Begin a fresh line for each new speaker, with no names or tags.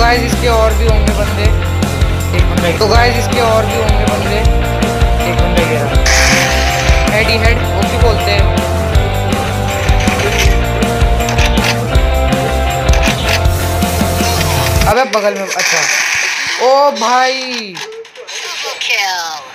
Guys इसके और भी होंगे बंदे। एक बंदा, तो गाइस इसके और भी होंगे बंदे। एक बंदा गिरा, हेड ही हेड, वो भी बोलते हैं। अबे बगल में, अच्छा। ओ भाई